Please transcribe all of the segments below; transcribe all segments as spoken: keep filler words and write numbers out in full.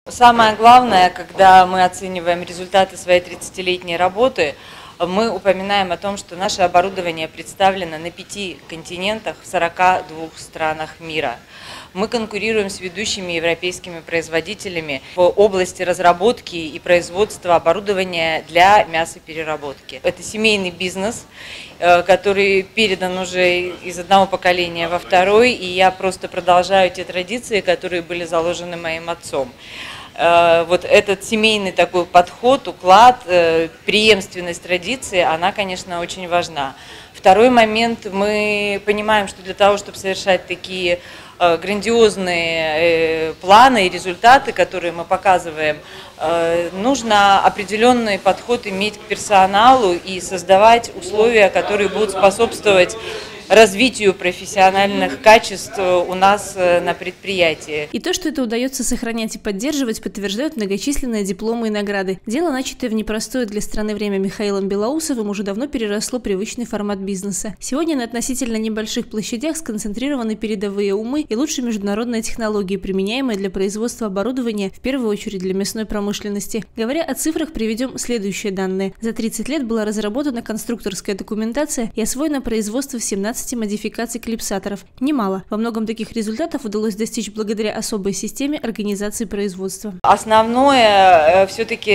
Самое главное, когда мы оцениваем результаты своей тридцатилетней работы, мы упоминаем о том, что наше оборудование представлено на пяти континентах в сорока двух странах мира. Мы конкурируем с ведущими европейскими производителями в области разработки и производства оборудования для мясопереработки. Это семейный бизнес, который передан уже из одного поколения во второй, и я просто продолжаю те традиции, которые были заложены моим отцом. Вот этот семейный такой подход, уклад, преемственность традиции, она, конечно, очень важна. Второй момент, мы понимаем, что для того, чтобы совершать такие грандиозные планы и результаты, которые мы показываем, нужно определенный подход иметь к персоналу и создавать условия, которые будут способствовать развитию профессиональных качеств у нас на предприятии. И то, что это удается сохранять и поддерживать, подтверждают многочисленные дипломы и награды. Дело, начатое в непростое для страны время Михаилом Белоусовым, уже давно переросло привычный формат бизнеса. Сегодня на относительно небольших площадях сконцентрированы передовые умы и лучшие международные технологии, применяемые для производства оборудования, в первую очередь для мясной промышленности. Говоря о цифрах, приведем следующие данные. За тридцать лет была разработана конструкторская документация и освоено производство в семнадцати модификаций клипсаторов. Немало. Во многом таких результатов удалось достичь благодаря особой системе организации производства. Основное все-таки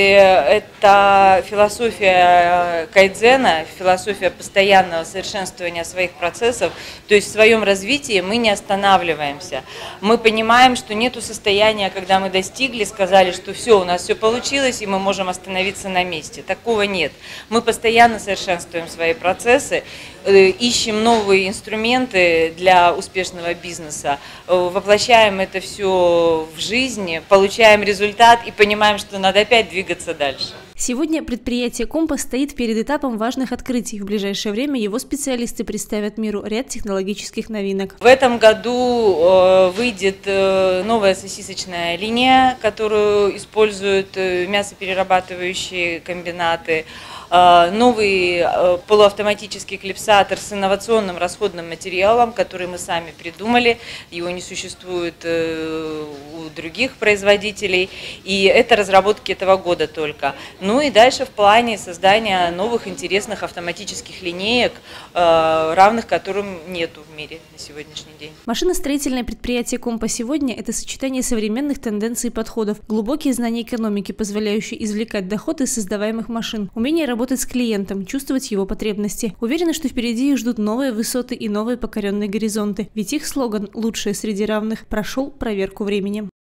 это философия кайдзена, философия постоянного совершенствования своих процессов. То есть в своем развитии мы не останавливаемся. Мы понимаем, что нету состояния, когда мы достигли, сказали, что все, у нас все получилось, и мы можем остановиться на месте. Такого нет. Мы постоянно совершенствуем свои процессы, ищем новые инструменты для успешного бизнеса, воплощаем это все в жизнь, получаем результат и понимаем, что надо опять двигаться дальше. Сегодня предприятие «Компас» стоит перед этапом важных открытий. В ближайшее время его специалисты представят миру ряд технологических новинок. В этом году выйдет новая сосисочная линия, которую используют мясоперерабатывающие комбинаты. Новый полуавтоматический клипсатор с инновационным расходным материалом, который мы сами придумали, его не существует у других производителей, и это разработки этого года только. Ну и дальше в плане создания новых интересных автоматических линеек, равных которым нету в мире на сегодняшний день. Машиностроительное предприятие «Компас» сегодня – это сочетание современных тенденций и подходов, глубокие знания экономики, позволяющие извлекать доход из создаваемых машин, умение работать работать с клиентом, чувствовать его потребности. Уверены, что впереди их ждут новые высоты и новые покоренные горизонты. Ведь их слоган «Лучшее среди равных» прошел проверку временем.